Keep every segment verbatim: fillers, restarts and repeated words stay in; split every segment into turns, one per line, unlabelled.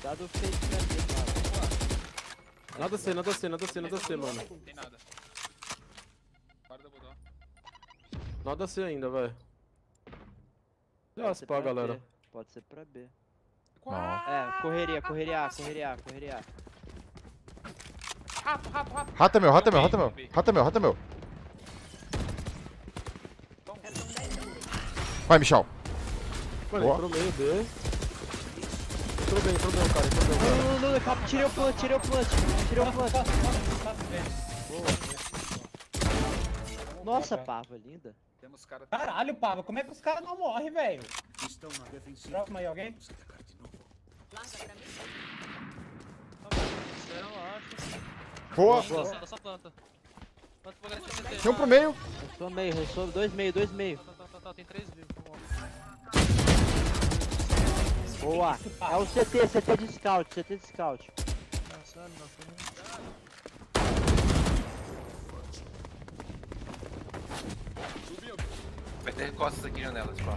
Dá do fake pra mim, mano.
Nada C, nada C, nada C, nada C, mano.
Tem nada. Guarda, vou dar.
Nada C ainda, velho. Já
Pode
se
ser
pá,
pra
galera.
B. Pode ser pra B.
Não.
É, correria, correria A, correria A, correria A.
Rato, rato, rato.
Rato é meu, rato é meu, rato é meu. Rato é meu, rato é meu. Vai, Michel.
Mano,
Boa.
entrou meio B. Entrou bem, entrou bem, cara, entrou bem, cara.
Não, não, não, calma, tirei o plant, tirei o plant, tirei o plant. Nossa, pava, linda.
Temos cara.
Caralho, Pava, como é que os caras não morrem, velho?
Estão na defensiva.
Próximo aí, alguém?
Vamos atacar de novo.
Boa.
Boa.
Dá só planta. Planta pra garantir o
Tem um pro meio.
Restou meio, restou dois meio, dois meio.
Tá, tá, tá, tá, tem três vivos.
Boa. É o C T, C T de scout, C T de scout.
Nossa, nossa.
Vai ter costas aqui, janelas, pá.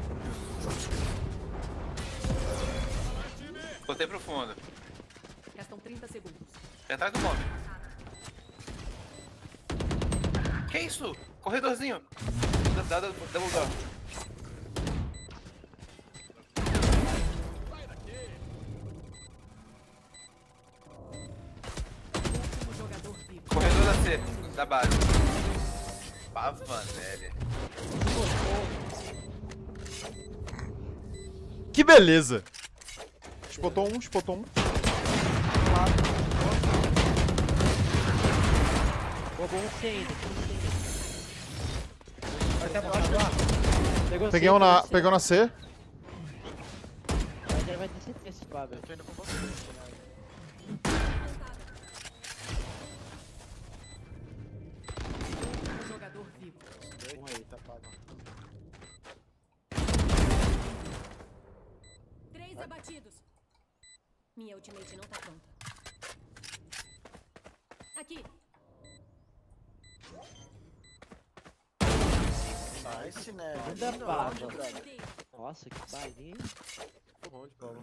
Botei pro fundo.
Restam trinta segundos.
É atrás do bombe. Que isso? Corredorzinho. Dá, dá, double door.
Último jogador vivo.
Corredor da C, da base. Pava, velho.
Que beleza. Spotou um, spotou um.
Boa, bom C ainda, bom C ainda.
Vai ter baixo lá.
Pegou
Peguei
C,
um na,
pegou C.
pegou na C.
Mas ele vai ter C T esse pava.
Eu tô indo com você.
Último jogador vivo.
Um aí, tá pago.
Três abatidos. Minha ultimate não tá pronta. Aqui.
Nice, né?
Ainda pava.
Matei.
Nossa, que bailinho.
Onde, Paulo?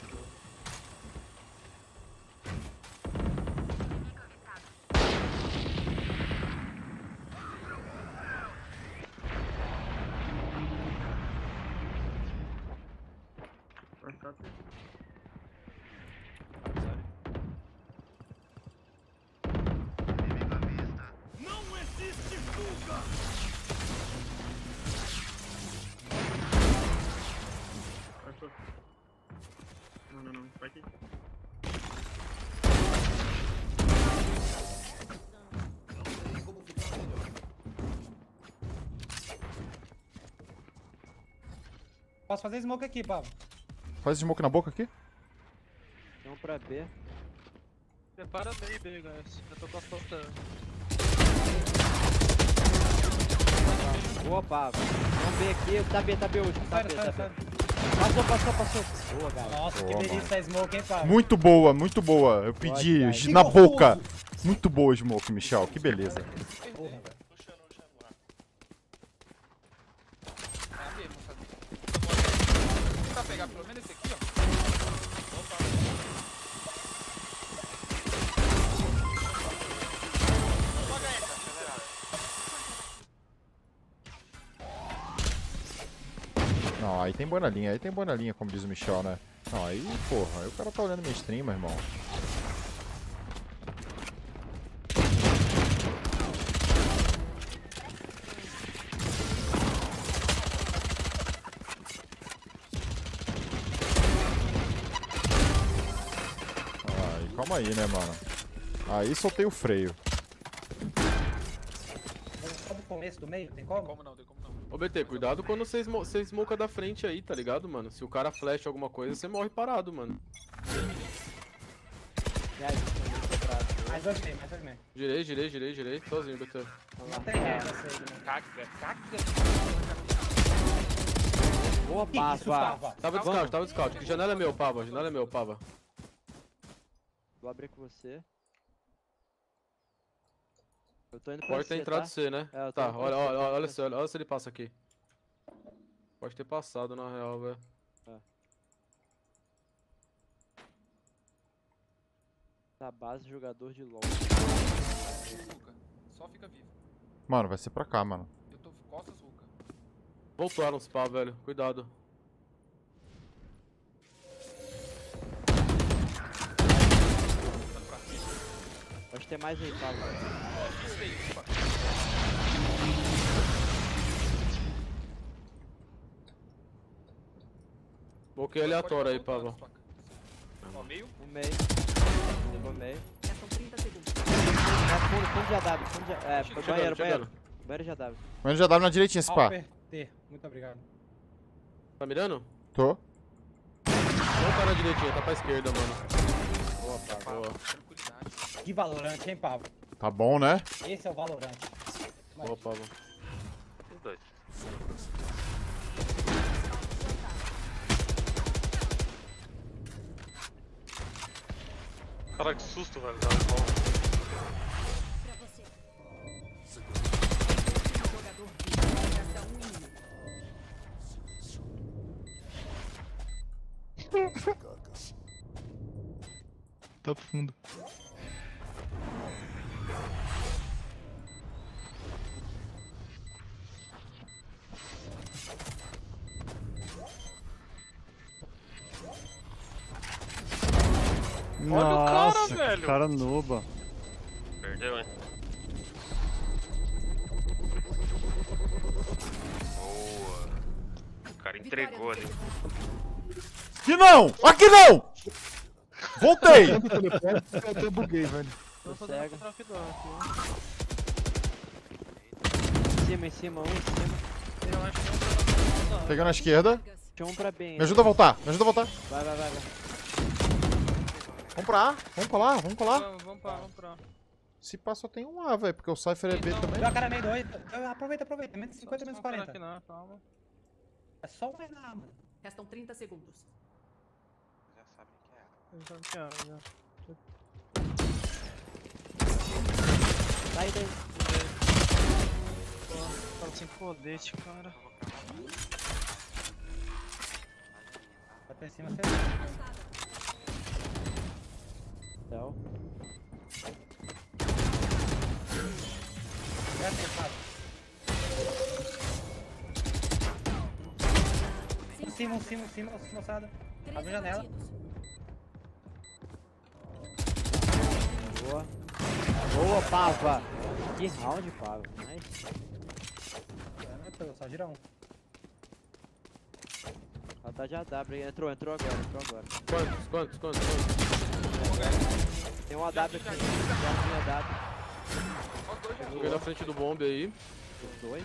Não existe fuga!
Não, não, não. Vai aqui.
Posso fazer smoke aqui, Pava.
Faz smoke na boca aqui.
Tem um pra B.
Prepara meio B, guys. Eu tô com a planta.
Boa, pava. Vamos B aqui. Tá B, tá B hoje. Tá
Sai,
B,
sai,
tá
sai.
B. Passou, passou, passou. Boa, galera.
Nossa, que
Boa,
delícia a smoke, hein, Pava?
Muito boa, muito boa. Eu pedi
Vai,
gi-
vai.
na
Que gostoso.
boca. Muito boa smoke, Michel. Que beleza.
Porra, velho.
Ah, B, moçada. Vou tentar pegar pelo menos esse aqui, ó. Opa. Joga essa, acelerado.
Não, aí tem boa na linha, aí tem boa na linha, como diz o Michel, né? Não, aí, porra, aí o cara tá olhando minha stream, meu irmão. Ai, calma aí, né, mano? Aí soltei o freio.
Só do começo, do meio, tem como?
Como não, tem como não.
Ô, B T, cuidado quando você, smo você smoca da frente aí, tá ligado, mano? Se o cara flash alguma coisa, você morre parado, mano.
E aí, tô quebrado.
Mais dois meio, mais dois meio.
Girei, girei, girei, girei. Sozinho, B T.
Não tem essa, sei, né?
Caga, caga.
Boa,
Que isso,
pava.
Pava?
Tava de scout, tava de scout. Que janela é meu, Pava. Janela é meu, Pava.
Vou abrir com você. Eu tô indo pra
Pode ter
C,
entrado
tá?
C, né?
É, eu tô
Tá,
indo pra
olha,
C,
olha,
tô
olha,
indo
olha,
pra
se, olha, olha se ele passa aqui. Pode ter passado, na real, velho.
Da base, jogador de LoL.
Ruka. Só fica vivo.
Mano, vai ser pra cá, mano.
Eu tô costas, Ruka.
Voltaram os pá, velho. Cuidado.
Pode ter mais aí, Pablo.
Bloqueio aleatório aí, Pablo.
Ó, meio.
No meio. Levou meio.
Restam trinta segundos.
É fundo, fundo de A W. Fundo de... É,
Chegando,
banheiro, banheiro.
chegando.
Banheiro de A W.
Mas já dá na direitinha esse pá.
Alper, T. Muito obrigado.
Tá mirando?
Tô.
Não tá na direitinha, tá pra esquerda, mano. Boa, pá, boa.
Tranquilidade.
Que Valorant, hein, Pavo?
Tá bom, né?
Esse é o Valorant.
Boa, Pablo.
Os dois. Cara, que susto, velho. Dá uma-
Pra você. Jogador vivo. Resta um inimigo.
Tá fundo.
Olha o cara, velho.
Cara nuba.
Perdeu, hein? Boa. O cara entregou ali.
Aqui não! Aqui não! Voltei!
Eu até buguei, velho.
Tô
Tô
cego.
fazendo trafidão aqui,
Em cima, em cima, um em cima.
ó. Eu acho que não tá.
Pegando a esquerda.
Vargas.
Tinha um pra bem.
Me ajuda a voltar, me ajuda a voltar.
Vai, vai, vai, vai.
Vamos pra A, vamos colar, vamos colar.
Vamos, vamos pra, vamos pra.
Se pá, só tem um A, velho, porque o Cypher é B
Então,
também.
Deu a cara meio doido. Aproveita, aproveita. Menos cinquenta, menos
Só esperar
quarenta.
aqui, não, calma.
É só um Enar, mano.
Restam trinta segundos.
Eu já quero, já.
Sai daí.
Pô, tava sem colete, cara.
Vai pra cima, você.
Céu.
Já tem, Pavo. Em cima, em cima, em cima, moçada.
Três
Abre a janela.
abatidos.
Boa. Boa, Pava. Que round, Pava. Nice.
É, não, só gira um.
Ela tá de A W. Entrou, entrou agora, entrou agora.
Quantos, quantos, quantos, quantos?
Tem um A W aqui. Tem um A W.
Ó, dois já.
Joguei na frente do bombe aí.
Os dois.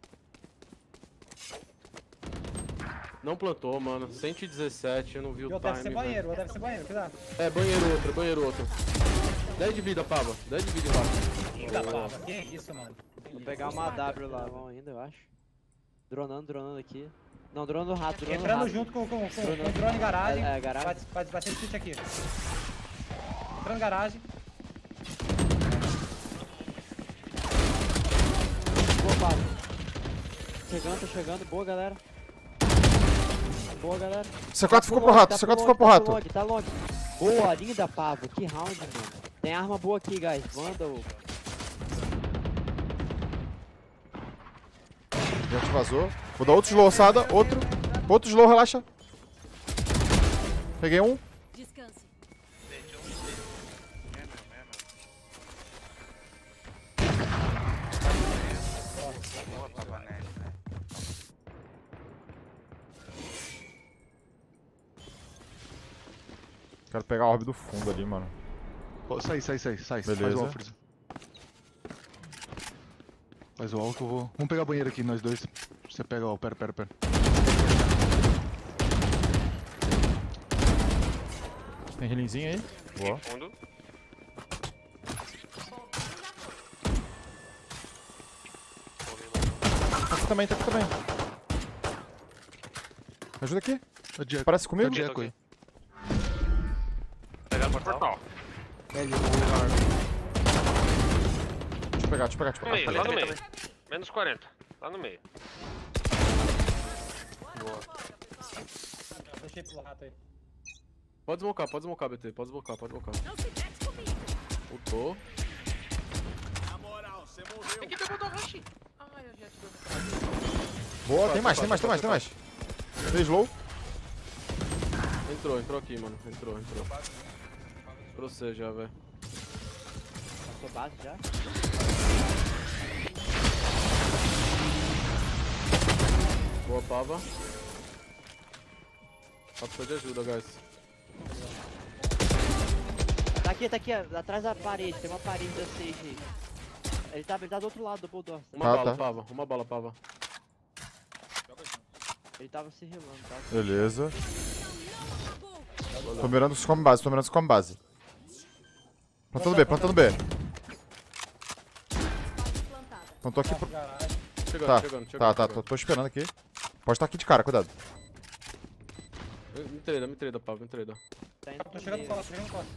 Não plantou, mano. cento e dezessete, eu não vi
E
o
outro deve ser
time.
banheiro,
velho.
outro deve ser banheiro, cuidado.
É, banheiro outro, banheiro outro. dez de vida, Pava. dez de vida embaixo.
Eita, Pava, que isso, mano.
Vou pegar uma A W lá, vão ainda, eu acho. Dronando, dronando aqui. Não, dronando rato, dronando
Entrando
rato.
junto com, com, com,
Drone-
com o drone garagem.
É, é, garagem.
Vai, vai, vai ter split aqui. Entrando garagem.
Boa, Pava. Chegando, tá chegando. Boa, galera. Boa, galera.
C quatro ficou
Tá
pro rato,
tá
C quatro
long,
ficou pro
tá
rato.
long, Tá long. Boa, linda, Pavo. Que round, mano. Tem arma boa aqui, guys. Vandal.
Já te vazou. Vou dar outro slow, ossada, outro. Outro slow, relaxa. Peguei um.
Descanse.
Quero pegar a orbe do fundo ali, mano.
Pô, sai, sai, sai, sai.
Beleza.
Faz o wall, Freeza. Faz o wall que eu vou. Vamos pegar banheiro aqui, nós dois. Você pega o wall, pera, pera, pera.
Tem healingzinho aí. Boa.
Fundo.
Tá aqui também, tá aqui também. Me ajuda aqui.
Tá Jack.
Parece
Tá
comigo?
Jack aí.
Pegar o portal.
Deixa eu pegar, deixa eu pegar, deixa eu
No meio,
pegar.
lá no meio. Menos quarenta. Lá no meio.
Deixei pro rato aí.
Pode desmocar, pode desmocar, B T. Pode desmocar, pode desmocar.
Não se mete comigo.
Ultou.
Na moral, você morreu.
Aqui pegou do Rush. Ai, eu já te deu muito.
Boa, tem mais, tem mais, tem mais, tem mais. Três low.
Entrou, entrou aqui, mano. Entrou, entrou. Pra você já, velho.
Passou base já?
Boa, Pava. Tá precisando de ajuda, guys.
Tá aqui, tá aqui, ó, atrás da parede, tem uma parede da seis aí. Ele tá, ele tá do outro lado do Bulldog.
Uma
Tá,
bala,
tá.
Pava. Uma bala, Pava.
Ele tava se relando, tá?
Beleza. Tô mirando os come base, tô mirando os come base. Plantando B, plantando B. Plantou aqui pro...
Chegando,
Tá,
chegando, chegando.
tá, tá, tô,
chegando.
tô esperando aqui. Pode estar aqui de cara, cuidado.
Me treda, me treda, Pava, me treda.
Tá indo
Tô
pro
chegando no
meio.
costa, chegando no costa.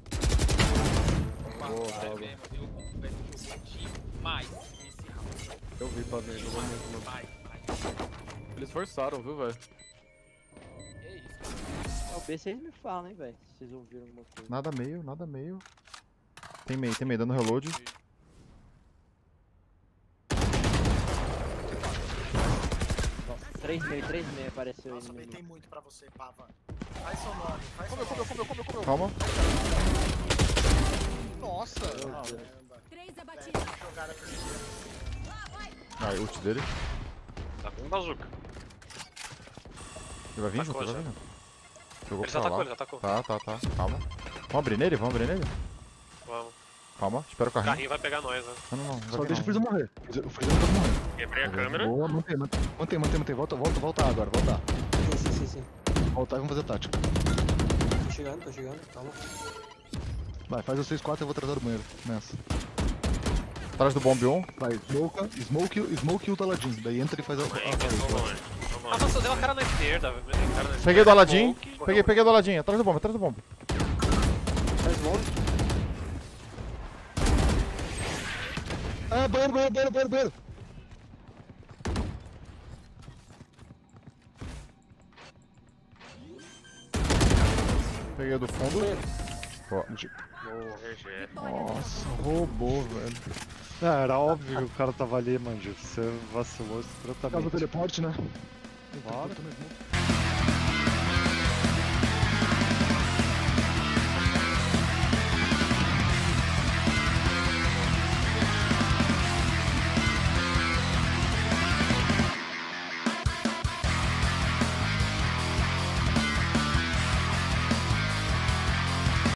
Boa,
Caralho,
Pava.
mesmo, eu velho, joguei demais nesse round.
Eu vi, Pava, jogou muito, mano.
Demais, demais.
Eles forçaram, viu, velho?
Que isso,
É o B, vocês me falam, hein, velho. Se vocês ouviram alguma coisa.
Nada meio, nada meio. Tem meio, tem meio, dando reload.
três meio, três meio apareceu aí
Nossa,
no
apertei
meio.
muito pra você, Pava. Faz seu nome, faz seu
Comeu, comeu,
nome.
comeu, comeu, comeu.
Calma.
Nossa.
Caramba,
Três abatidos.
jogada pra você.
Aí, ult dele.
Tá com bazooka.
Ele vai vir
Atacou
junto, ele vai
já.
vir junto. Jogou
Ele
pra
já atacou,
lá.
ele já atacou.
Tá, tá, tá. Calma. Vamos abrir nele? Vamos abrir nele?
Vamos.
Calma, espera o
O
carrinho.
carrinho vai pegar nós, né?
Não, não, não.
Só
Vai
deixa o
vir, não.
Freeza morrer. O Freeza não pode morrer.
Quebrei a câmera.
Boa, mantém, mantém, mantém, mantém, mantém. Volta, volta, volta A agora, volta A.
Sim, sim, sim, sim.
Voltar e vamos fazer tática.
Tô chegando, tô chegando, calma.
Vai, faz vocês quatro e eu vou trazer do banheiro. Nessa.
Atrás do bomb um.
Vai, smoke, smoke, smoke e o Taladin. Daí entra e faz a, a
Vamos
parede.
longe. Vamos longe. Ah, nossa, deu uma cara na esquerda. velho. Deu uma cara na
Peguei
esquerda.
do Aladdin.
Smoke.
Peguei, peguei do Aladdin. Atrás do bomb, atrás do bomb.
Ah, banheiro, banheiro, banheiro, banheiro, banheiro.
Peguei do fundo. Pô.
Boa, G G.
Nossa, roubou, velho. Ah, era óbvio que o cara tava ali, mano. Você vacilou
Por causa do
estratamente.
teleporte, né?
Claro.
Teleportou mesmo.